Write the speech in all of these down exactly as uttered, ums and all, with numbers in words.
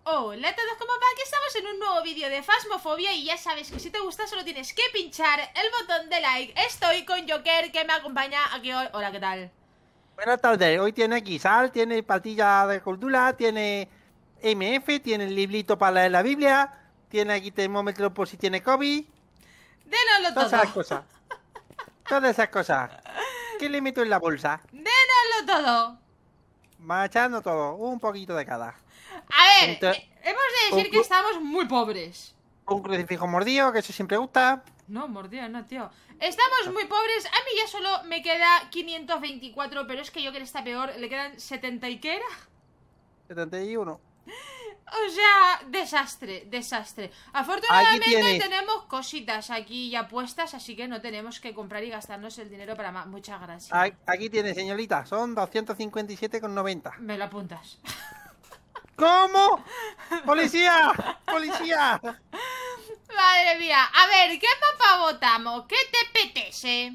Hola a todos, ¿cómo va? Aquí estamos en un nuevo vídeo de Phasmophobia y ya sabes que si te gusta solo tienes que pinchar el botón de like. Estoy con Joker que me acompaña aquí hoy. Hola, ¿qué tal? Buenas tardes, hoy tiene guisal, tiene patilla de cultura, tiene M F, tiene el librito para leer la Biblia, tiene aquí termómetro por si tiene COVID, Dénoslo todas todo. esas cosas, todas esas cosas. ¿Qué le meto en la bolsa? Dénoslo todo. Machando todo, un poquito de cada. A ver, Entonces, eh, hemos de decir un, que cru- estamos muy pobres. un crucifijo mordido, que eso siempre gusta. No, mordida, no, tío. Estamos muy pobres. A mí ya solo me queda quinientos veinticuatro, pero es que Joker está peor. Le quedan setenta y ¿qué era? setenta y uno. O sea, desastre, desastre. Afortunadamente Aquí tienes. tenemos cositas aquí ya puestas, así que no tenemos que comprar y gastarnos el dinero para más. Muchas gracias. A- Aquí tiene, señorita, son doscientos cincuenta y siete con noventa. Me lo apuntas. ¿Cómo? ¡Policía! ¡Policía! Madre mía. A ver, ¿qué mapa votamos? ¿Qué te apetece?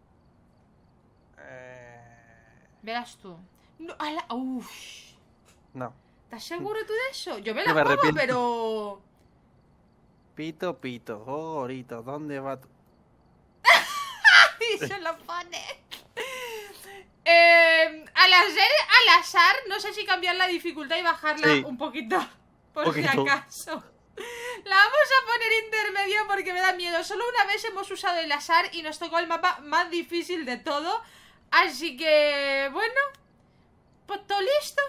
Eh, Verás tú. No, ala, uf. no. ¿Estás seguro tú de eso? Yo me Yo la me juego, arrepiento. pero... Pito, pito, gorito, ¿dónde va tu...? Y se lo pone. Eh, al hacer al azar, no sé si cambiar la dificultad y bajarla Sí. un poquito, por Poquito. si acaso. La vamos a poner intermedio porque me da miedo. Solo una vez hemos usado el azar y nos tocó el mapa más difícil de todo. Así que, bueno, pues todo listo.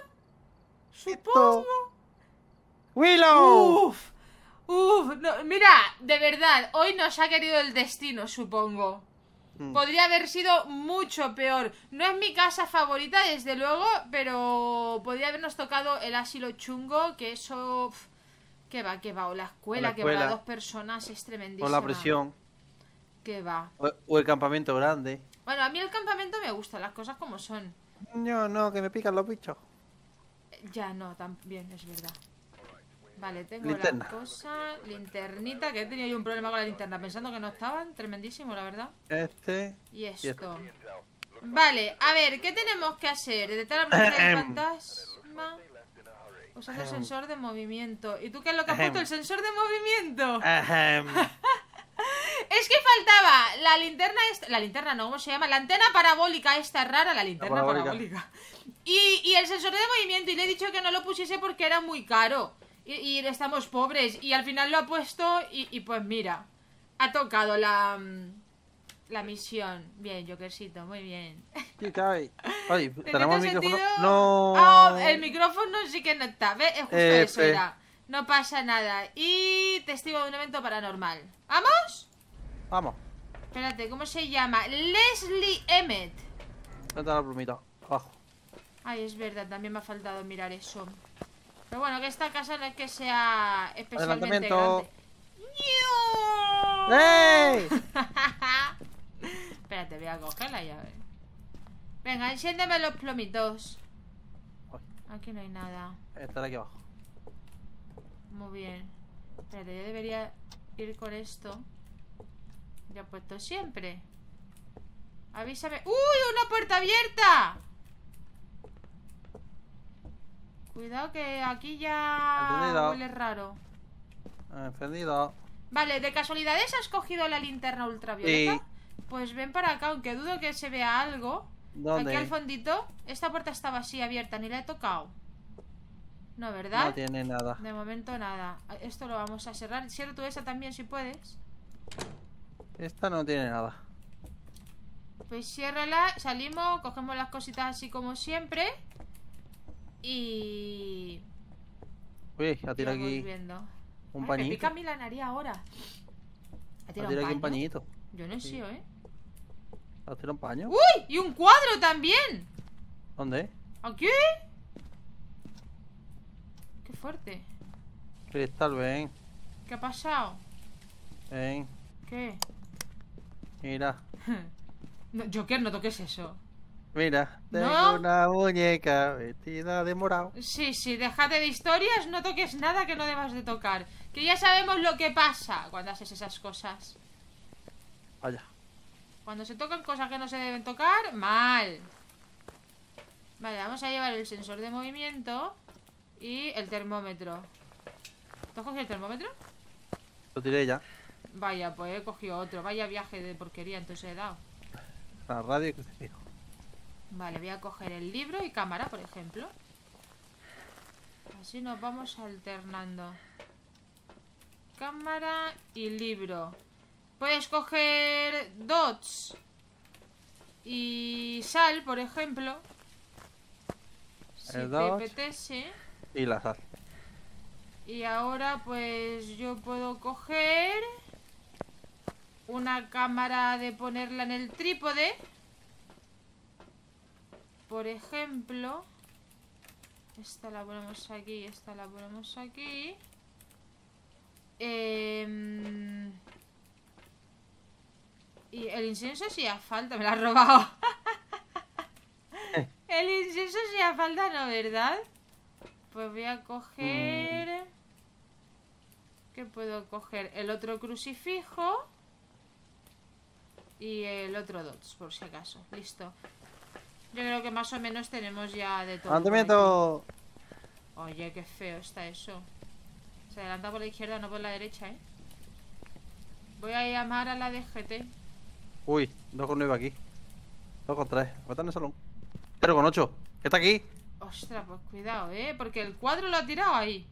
Supongo. ¡Willow! Uf, uf, no, mira, de verdad, hoy nos ha querido el destino, supongo. Mm. Podría haber sido mucho peor. No es mi casa favorita, desde luego, pero podría habernos tocado el asilo chungo, que eso... uf, que va, que va, o la escuela, O la que para escuela. dos personas es tremendísima. O la presión. Que va. O, o el campamento grande. Bueno, a mí el campamento me gusta, las cosas como son. No, no, que me pican los bichos. Ya no, también, es verdad. Vale, tengo Linterna. la cosa, linternita, que he tenido yo un problema con la linterna, pensando que no estaban, tremendísimo, la verdad. Este. Y esto. esto. Vale, a ver, ¿qué tenemos que hacer? Detectar la presencia del fantasma usando el sensor de movimiento. ¿Y tú qué es lo que has puesto? ¿El sensor de movimiento? Ahem. Es que faltaba la linterna esta... La linterna no, ¿cómo se llama? La antena parabólica esta rara, la linterna La parabólica. parabólica. Y, y el sensor de movimiento, y le he dicho que no lo pusiese porque era muy caro. Y, y estamos pobres. Y al final lo ha puesto y, y pues mira, ha tocado la... La misión. Bien, Jokercito, muy bien. Sí, cae. Oye, ¿En tenemos el este micrófono. sentido? No. Ah, el micrófono sí que no está. ¿Ves? Es justo F. eso era. No pasa nada. Y testigo de un evento paranormal. ¿Vamos? Vamos. Espérate, ¿cómo se llama? Leslie Emmett. ¿Dónde está la plumita? Abajo. Ay, es verdad, también me ha faltado mirar eso. Pero bueno, que esta casa no es que sea especialmente Adelantamiento. grande. ¡Ey! Espérate, voy a coger la llave. Venga, enciéndeme los plomitos. Aquí no hay nada. Está aquí abajo. Muy bien. Espérate, yo debería ir con esto. Ya he puesto siempre. Avísame. ¡Uy! ¡Una puerta abierta! Cuidado que aquí ya Entendido. huele raro. Encendido. Vale, ¿de casualidades has cogido la linterna ultravioleta? Sí. Pues ven para acá, aunque dudo que se vea algo. ¿Dónde? Aquí al fondito. Esta puerta estaba así abierta, ni la he tocado. No, ¿verdad? No tiene nada. De momento nada. Esto lo vamos a cerrar. Cierra tú esa también si puedes. Esta no tiene nada. Pues ciérrala, salimos, cogemos las cositas así como siempre. Y... Uy, ha y tirado vamos aquí viendo. un Ay, me pañito. pica a mí la nariz ahora. ¿Ha Ha tirado tirado aquí un un paño? pañito. Yo no he sido, ¿eh? ¿Ha tirado un paño? ¡Uy! ¡Y un cuadro también! ¿Dónde? ¿Aquí? ¡Qué fuerte! Cristal, ven. ¿Qué ha pasado? Ven. ¿Qué? Mira. No, Joker, no toques eso. Mira. Tengo ¿No? una muñeca vestida de morado. Sí, sí, déjate de historias, no toques nada que no debas de tocar. Que ya sabemos lo que pasa cuando haces esas cosas. Vaya. Cuando se tocan cosas que no se deben tocar, mal. Vale, vamos a llevar el sensor de movimiento y el termómetro. ¿Tú has cogido el termómetro? Lo tiré ya. Vaya, pues he cogido otro. Vaya viaje de porquería, entonces he dado. La radio y crucifijo. Vale, voy a coger el libro y cámara, por ejemplo. Así nos vamos alternando. Cámara y libro. Puedes coger dots y sal, por ejemplo. Si El te dots. apetece. Y la sal. Y ahora pues yo puedo coger una cámara de ponerla en el trípode. Por ejemplo. Esta la ponemos aquí, esta la ponemos aquí. Eh, y el incienso sí hace falta, me lo has robado. El incienso sí hace falta, ¿no? ¿Verdad? Pues voy a coger... ¿Qué puedo coger? El otro crucifijo. Y el otro dots, por si acaso. Listo. Yo creo que más o menos tenemos ya de todo. ¿Dónde por meto? aquí. Oye, qué feo está eso. Se adelanta por la izquierda, no por la derecha, ¿eh? Voy a llamar a la D G T. Uy, dos con nueve aquí. dos con tres. ¿Cuánto en el salón? cero con ocho. Está aquí. Ostras, pues cuidado, ¿eh? Porque el cuadro lo ha tirado ahí.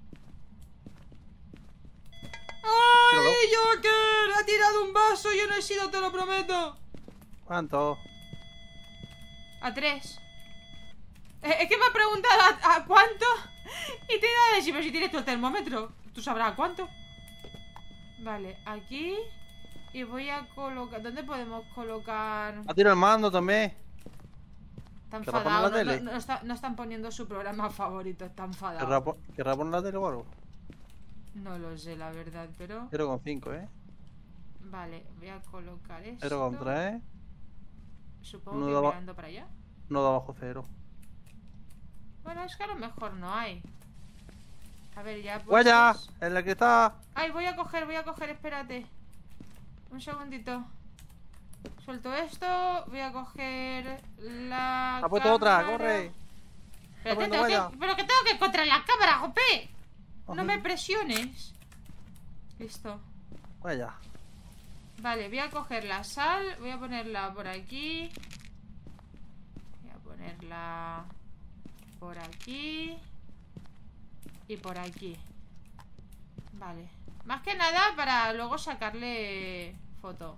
Tíralo. ¡Ay, Joker! ¡Ha tirado un vaso! Yo no he sido, te lo prometo. ¿Cuánto? A tres. Eh, es que me ha preguntado a, a cuánto. Y te he ido a decir, pero si tienes tu el termómetro, tú sabrás a cuánto. Vale, aquí. Y voy a colocar... ¿Dónde podemos colocar? Ha tirado el mando también. Está ¿Querrá poner enfadado. la No, tele? no- no está- no están poniendo su programa favorito. Está enfadado. ¿Querrá, po- ¿Querrá poner la tele o algo? No lo sé, la verdad, pero... cero con cinco, ¿eh? Vale, voy a colocar esto. cero con tres. Supongo No que daba- mirando para allá. No de abajo cero. Bueno, es que a lo mejor no hay. A ver, ya pues... ¡Huella! En la que está. Ay, voy a coger, voy a coger, espérate. Un segundito. Suelto esto, voy a coger la Ha puesto otra, cámara. corre. Pero, poniendo tengo huella. que, pero que tengo que encontrar la cámara, Jope. No Ajá. me presiones. Listo. Huella. Vale, voy a coger la sal. Voy a ponerla por aquí. Voy a ponerla por aquí. Y por aquí. Vale. Más que nada para luego sacarle foto.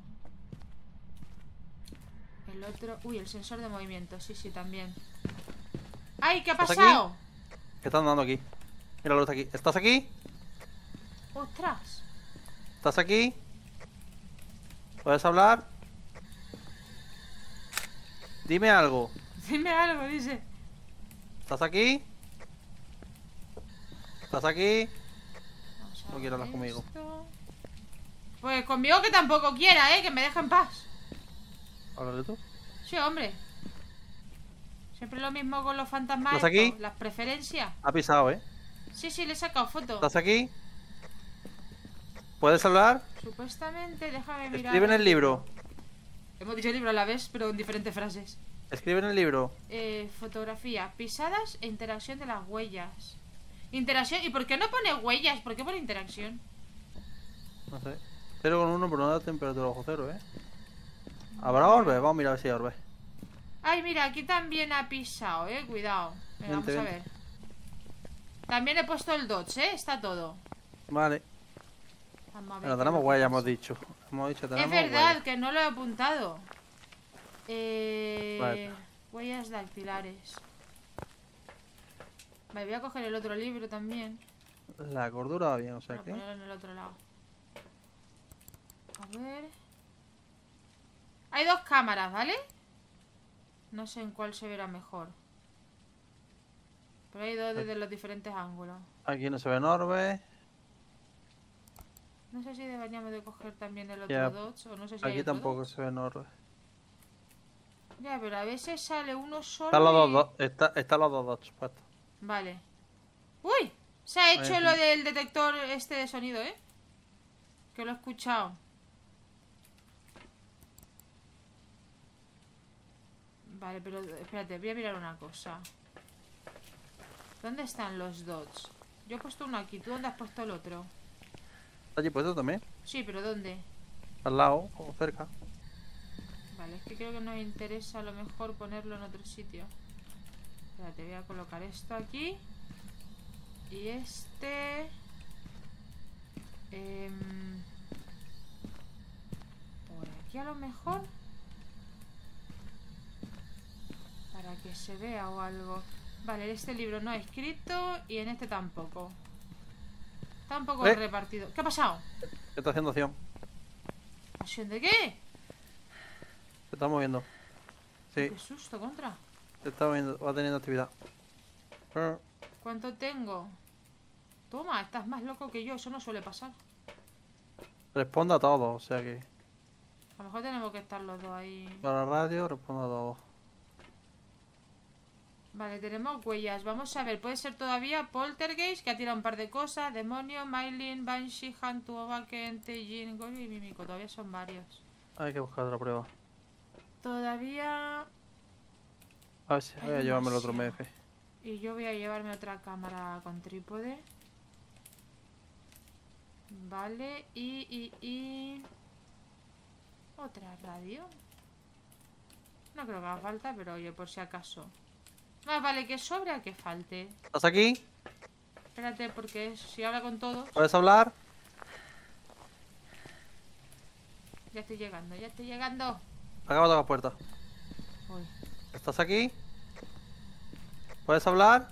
El otro... Uy, el sensor de movimiento. Sí, sí, también. ¡Ay! ¿Qué ha ¿Estás aquí? pasado? ¿Qué están dando aquí? Míralo, está aquí. ¿Estás aquí? ¡Ostras! ¿Estás aquí? ¿Puedes hablar? Dime algo. Dime algo, dice. ¿Estás aquí? ¿Estás aquí? Vamos a No quiero ver hablar conmigo. esto. Pues conmigo que tampoco quiera, ¿eh? Que me deje en paz. Háblale tú. Sí, hombre. Siempre lo mismo con los fantasmas. ¿Estás aquí? estos, las preferencias. Ha pisado, ¿eh? Sí, sí, le he sacado foto. ¿Estás aquí? ¿Puedes hablar? Supuestamente, déjame mirar. Escribe en el libro. Hemos dicho libro a la vez, pero en diferentes frases. Escribe en el libro. Eh, fotografía, pisadas e interacción de las huellas. Interacción. ¿Y por qué no pone huellas? ¿Por qué pone interacción? No sé. cero con uno, pero no da temperatura bajo cero, ¿eh? ¿Habrá orbes? Vamos a mirar si hay orbes. Ay, mira, aquí también ha pisado, eh. Cuidado. Venga, Vente, vamos a vente. ver. También he puesto el dodge, eh. Está todo. Vale. Vamos a ver. Bueno, qué tenemos es lo que huella, pasa. hemos dicho. Hemos dicho, Es tenemos verdad huella. que no lo he apuntado. Eh... Vale. Huellas dactilares. Vale, voy a coger el otro libro también. La cordura va bien, o sea Para que... ponerlo en el otro lado. A ver. Hay dos cámaras, ¿vale? No sé en cuál se verá mejor. Pero hay dos desde los diferentes ángulos. Aquí no se ven orbes. No sé si deberíamos de coger también el otro Ya, dodge o no sé si hay Aquí otro tampoco dodge. se ven orbes. Ya, pero a veces sale uno solo Están los dos, y- dos, está, están los dos dots puestos. Vale. ¡Uy! Se ha hecho Ahí lo sí. del detector este de sonido, ¿eh? Que lo he escuchado. Vale, pero espérate, voy a mirar una cosa. ¿Dónde están los dots? Yo he puesto uno aquí. ¿Tú dónde has puesto el otro? ¿Está allí puesto también? Sí, pero ¿dónde? Al lado, o cerca. Vale, es que creo que nos interesa a lo mejor ponerlo en otro sitio. Espérate, voy a colocar esto aquí. Y este... Eh, por aquí a lo mejor. Para que se vea o algo. Vale, este libro no ha escrito y en este tampoco. Está un poco ¿Eh? repartido. ¿Qué ha pasado? ¿Qué está haciendo acción? ¿Acción de qué? Se está moviendo. Sí, Qué susto, contra. se está moviendo, va teniendo actividad. Ah, ¿Cuánto tengo? Toma, estás más loco que yo. Eso no suele pasar. Responde a todo, o sea que... A lo mejor tenemos que estar los dos ahí. Para la radio, responde a todo. Vale, tenemos huellas. Vamos a ver, puede ser todavía Poltergeist, que ha tirado un par de cosas. Demonio, Maylin, Banshee, Hantu, Obaken, Teijin, Gori y Mimiko. Todavía son varios. Hay que buscar otra prueba. Todavía... A ver si voy a Hay llevarme el otro M demasiado. F. Y yo voy a llevarme otra cámara con trípode. Vale, y... y, y... Otra radio. No creo que haga falta, pero oye, por si acaso. Más vale que sobre a que falte. ¿Estás aquí? Espérate, porque si habla con todos... ¿Puedes hablar? Ya estoy llegando, ya estoy llegando. Acaba de la puerta. Uy. ¿Estás aquí? ¿Puedes hablar?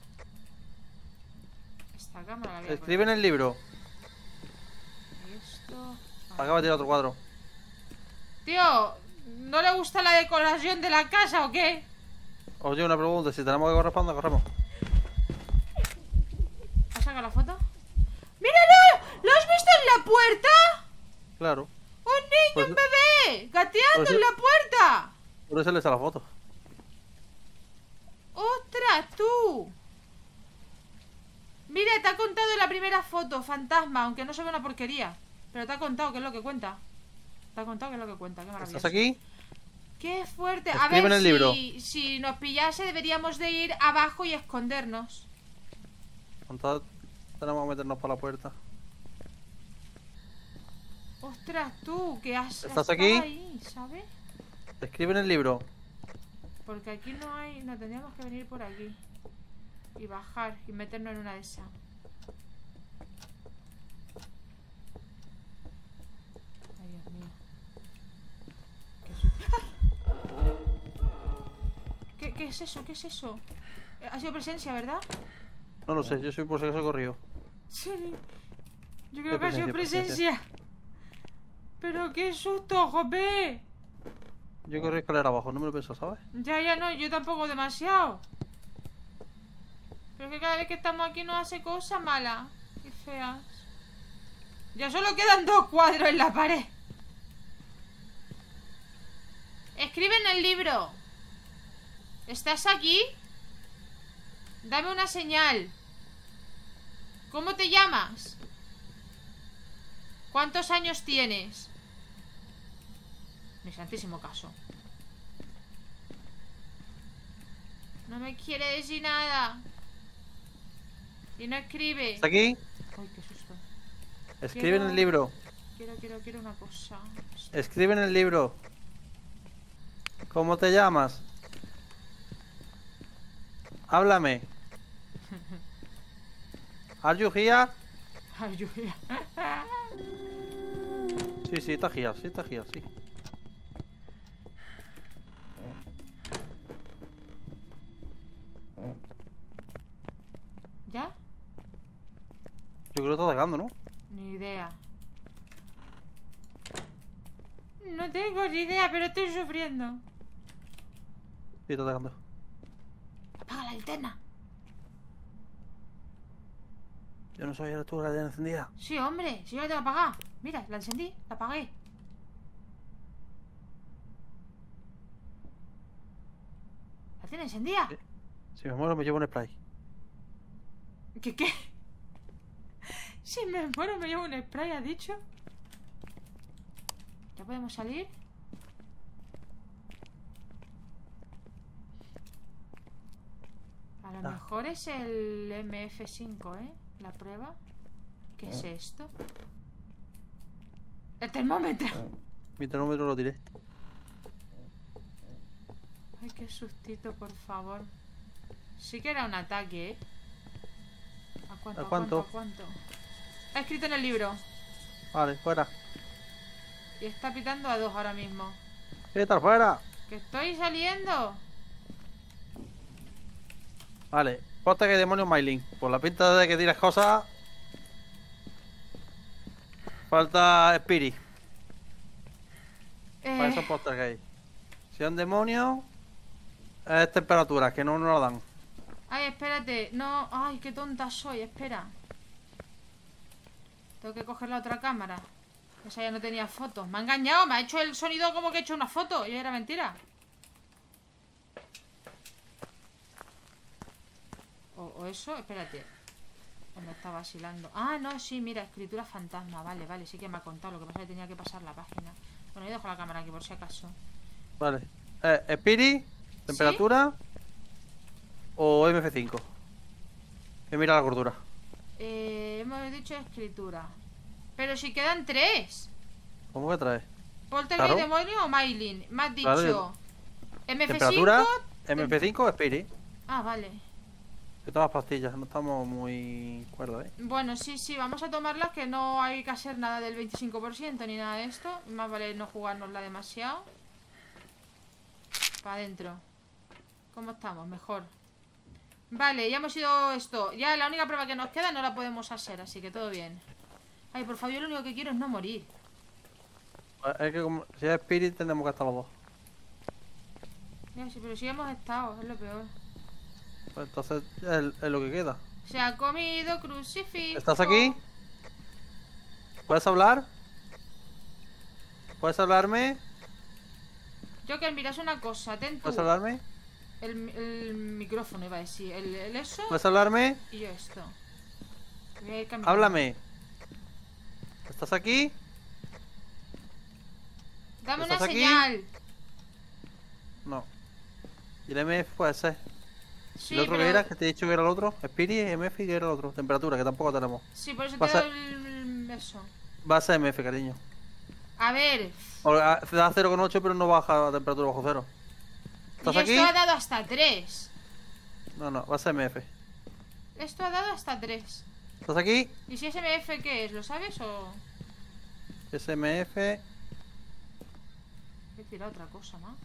Esta cámara la voy a Escribe en el libro. poner. Esto... Acaba de tirar otro cuadro. Tío, ¿no le gusta la decoración de la casa o qué? Oye, una pregunta. Si tenemos que corresponder, corremos. ¿Has sacado la foto? ¡Míralo! ¿Lo has visto en la puerta? Claro. ¡Un niño, Pues- un bebé! ¡Gateando pues- en la puerta! Por eso le está la foto. ¡Ostras, tú! Mira, te ha contado la primera foto, fantasma, aunque no se ve una porquería. Pero te ha contado qué es lo que cuenta. Te ha contado qué es lo que cuenta, qué maravilloso. ¿Estás aquí? ¡Qué fuerte! A Escribe ver, en el si, libro. si nos pillase deberíamos de ir abajo y escondernos. Entonces tenemos que meternos por la puerta. ¡Ostras, tú! Que has, has ¿Estás estado aquí? ahí, ¿sabes? Escribe en el libro. Porque aquí no hay... No, tendríamos que venir por aquí. Y bajar y meternos en una de esas. Ay, Dios mío. ¿Qué es, ¡Ah! ¿Qué, ¿Qué es eso? ¿Qué es eso? Ha sido presencia, ¿verdad? No lo sé, yo soy por si acaso corrido. Sí. Yo creo Qué que ha sido presencia, presencia. Pero qué susto, jope. Yo corrí escalera abajo, no me lo pienso, ¿sabes? Ya, ya no, yo tampoco demasiado. Pero es que cada vez que estamos aquí nos hace cosas malas y feas. Ya solo quedan dos cuadros en la pared. Escribe en el libro. ¿Estás aquí? Dame una señal. ¿Cómo te llamas? ¿Cuántos años tienes? Mi santísimo caso. No me quiere decir nada. Y no escribe. ¿Está aquí? Ay, qué susto. Escribe Quiero- en el libro. Quiero, quiero, quiero una cosa. Escribe en el libro. ¿Cómo te llamas? Háblame. ¿Are you here? Ay, lluvia. Sí, sí, está here, sí, está here, sí. ¿Ya? Yo creo que está atacando, ¿no? Ni idea. No tengo ni idea, pero estoy sufriendo. Sí, está atacando. Apaga la linterna. Yo no sabía que tú la tenías encendida. Sí, hombre, si yo la tengo apagada. Mira, la encendí, la apagué. ¿La tiene encendida? Sí. Si me muero me llevo un spray. ¿Qué qué? Si me muero me llevo un spray, ¿has dicho? ¿Ya podemos salir? A lo Ah. mejor es el M F cinco, ¿eh? La prueba. ¿Qué es esto? El termómetro. Mi termómetro lo tiré. Ay, qué sustito, por favor. Sí que era un ataque, ¿eh? ¿A cuánto? ¿A cuánto? ¿A cuánto? Ha escrito en el libro. Vale, fuera. Y está pitando a dos ahora mismo. ¿Qué tal, fuera? ¡Que estoy saliendo! Vale, posta que demonio Mailing. Por la pinta de que tiras cosas. Falta Spirit. Eh, Para esos postas que hay. Si es un demonio, es temperatura, que no nos lo dan. Ay, espérate. No. Ay, qué tonta soy. Espera. Tengo que coger la otra cámara. Esa ya no tenía fotos. Me ha engañado. Me ha hecho el sonido como que he hecho una foto. Y era mentira. O, o eso, espérate. O me está vacilando. Ah, no, sí, mira, escritura fantasma. Vale, vale, sí que me ha contado. Lo que pasa es que tenía que pasar la página. Bueno, yo dejo la cámara aquí por si acaso. Vale. Eh, Spirit, temperatura o M F cinco. Que mira la gordura. Eh, hemos dicho escritura. Pero si quedan tres. ¿Cómo que traes? Poltergeist, Claro. demonio o Mailin. Me has dicho Claro. M F cinco. Temperatura, M F cinco o Spirit. Ah, vale. Que tomas pastillas, no estamos muy cuerdos, ¿eh? Bueno, sí, sí, vamos a tomarlas, que no hay que hacer nada del veinticinco por ciento ni nada de esto. Más vale no jugárnosla demasiado. Para adentro. ¿Cómo estamos? Mejor. Vale, ya hemos ido esto. Ya la única prueba que nos queda no la podemos hacer, así que todo bien. Ay, por favor, yo lo único que quiero es no morir. Es que como, si es Spirit tendremos que estar los dos. Ya, sí, pero sí hemos estado, es lo peor. Pues entonces es, es lo que queda. Se ha comido crucifijo. ¿Estás aquí? ¿Puedes hablar? ¿Puedes hablarme? Joker, miras una cosa, ten tú. ¿Puedes hablarme? El, el micrófono, iba a decir. El, el eso ¿Puedes hablarme? y yo esto. Voy a ir cambiando. Háblame. ¿Estás aquí? Dame una ¿Estás aquí? señal. No. Y el M F puede ser. Sí, ¿El otro pero... que era? Que te he dicho que era el otro. Spirit, M F y que era el otro. Temperatura, que tampoco tenemos. Sí, por eso te Pasa- doy el... eso. Va a ser M F, cariño. A ver. O, a- te da cero coma ocho pero no baja la temperatura bajo cero. ¿Estás Y aquí? esto ha dado hasta tres. No, no, va a ser M F. Esto ha dado hasta tres. ¿Estás aquí? ¿Y si es M F qué es? ¿Lo sabes o...? Es M F. He tirado otra cosa más.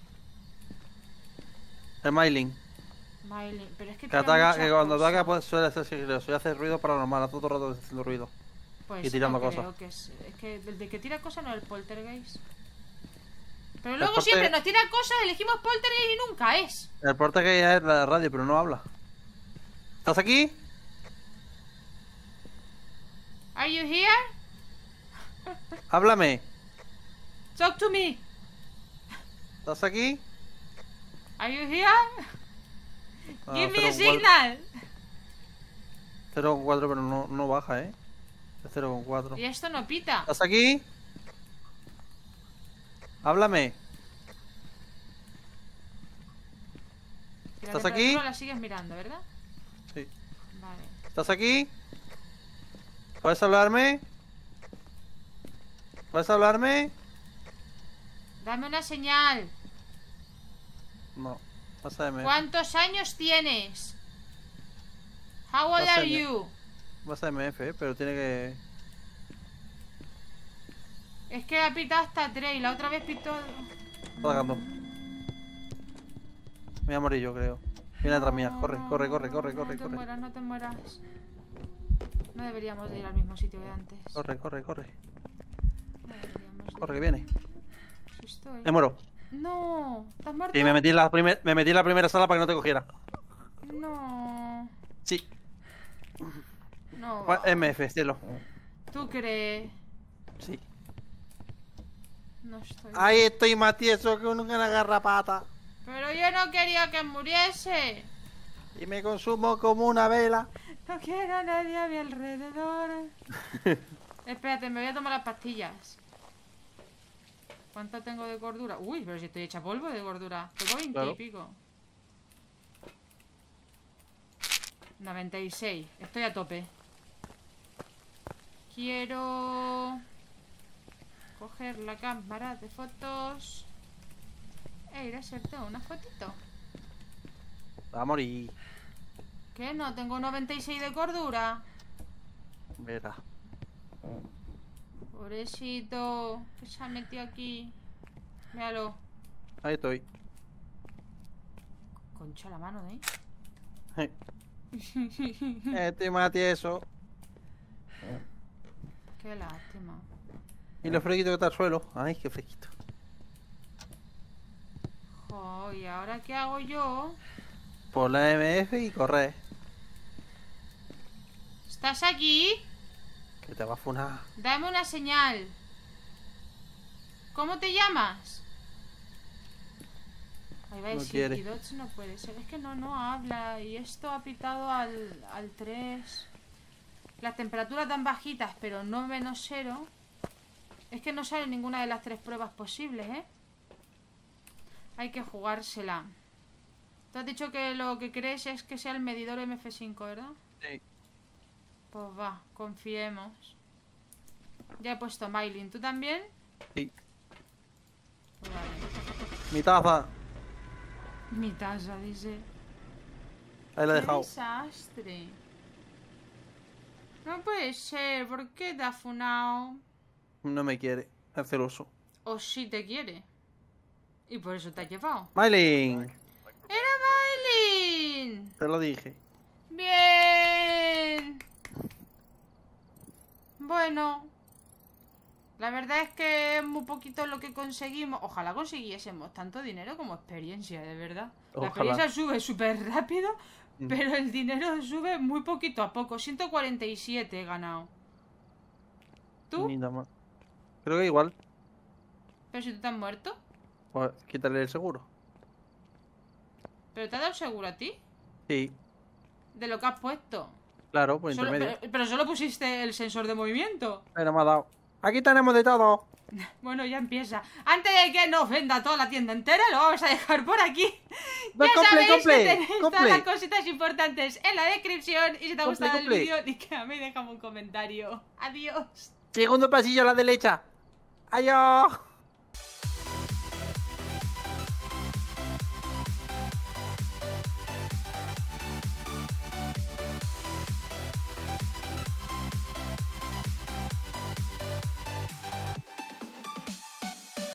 El Mailing. Mailing. Pero es que Que, tira ataca, muchas que cuando cosas. ataca pues, suele ser sigiloso y hace ruido paranormal, todo el rato haciendo ruido. Pues y tirando no cosas. creo que es... es que el de que tira cosas no es el poltergeist. Pero El luego porte- siempre nos tira cosas, elegimos poltergeist y nunca es. El porte que ya es la radio, pero no habla. ¿Estás aquí? Are you here? Háblame. Talk to me. ¿Estás aquí? Are you here? Ah, Give me a cero coma cuatro. signal. cero coma cuatro, pero no, no baja, ¿eh? Es cero coma cuatro. Y esto no pita. ¿Estás aquí? Háblame. Y la ¿Estás aquí? temperatura la sigues mirando, ¿verdad? Sí. Vale. ¿Estás aquí? ¿Puedes hablarme? ¿Puedes hablarme? Dame una señal. No. Vas a M F. ¿Cuántos años tienes? How old Pásame. are you? Vas a M F, ¿eh? Pero tiene que... Es que ha pitado hasta tres y la otra vez pitó... Está atacando. Me voy a morir yo, creo. Viene detrás mía. Corre, corre, corre, corre, corre, No te corre. mueras, no te mueras. No deberíamos de ir al mismo sitio que antes. Corre, corre, corre. No deberíamos de- Corre, que viene. Sí estoy. Me muero. No, ¿estás muerto? Y me metí en la, primer- me metí en la primera sala para que no te cogiera. No, Sí. no. Fue M F, cielo. ¿Tú crees? Sí. No estoy. Ahí estoy más tieso que una garrapata. Pero yo no quería que muriese. Y me consumo como una vela. No quiero a nadie a mi alrededor. Espérate, me voy a tomar las pastillas. ¿Cuánto tengo de gordura? Uy, pero si estoy hecha polvo de gordura. Tengo veinte Claro. y pico. noventa y seis. Estoy a tope. quiero coger la cámara de fotos e ir a hacerte una fotito. Va a morir. ¿Qué? ¿No tengo noventa y seis de cordura? Verá. Pobrecito, que se ha metido aquí. Míralo. Ahí estoy. Concha la mano, ¿eh? Estoy más tieso. Qué lástima. Y lo fresquito que está al suelo. Ay, qué fresquito. Jo, ¿y ahora qué hago yo? Por la M F y corre. ¿Estás aquí? Que te va a funar. Dame una señal. ¿Cómo te llamas? Ahí va a No decir, quiere. Kidoch no puede ser. Es que no, no habla. Y esto ha pitado al, al tres. Las temperaturas tan bajitas, pero no menos cero. Es que no sale ninguna de las tres pruebas posibles, ¿eh? Hay que jugársela. Tú has dicho que lo que crees es que sea el medidor M F cinco, ¿verdad? Sí. Pues va, confiemos. Ya he puesto Mylin. ¿Tú también? Sí. Pues vale. Mi taza. Mi taza, dice. Ahí la he ¡Qué dejado. desastre! No puede ser. ¿Por qué te ha funado? No me quiere. Es celoso. O sí te quiere. Y por eso te ha llevado. Mylin. ¡Era Mylin! Te lo dije. ¡Bien! Bueno. La verdad es que es muy poquito lo que conseguimos. Ojalá consiguiésemos tanto dinero como experiencia, de verdad. La Ojalá. experiencia sube súper rápido, Mm. pero el dinero sube muy poquito a poco. ciento cuarenta y siete he ganado. ¿Tú? Ni nada más. Creo que igual. ¿Pero si tú te has muerto? Pues quítale el seguro. ¿Pero te ha dado seguro a ti? Sí. De lo que has puesto. Claro, por Solo- intermedio. pero, pero solo pusiste el sensor de movimiento. Pero me ha dado. Aquí tenemos de todo. Bueno, ya empieza. Antes de que nos venda toda la tienda entera, lo vamos a dejar por aquí. No, Ya comple, sabéis comple, que tenéis todas comple. las cositas importantes en la descripción. Y si te ha Comple, gustado el comple. vídeo, déjame, déjame un comentario. Adiós. Segundo pasillo a la derecha. Adiós.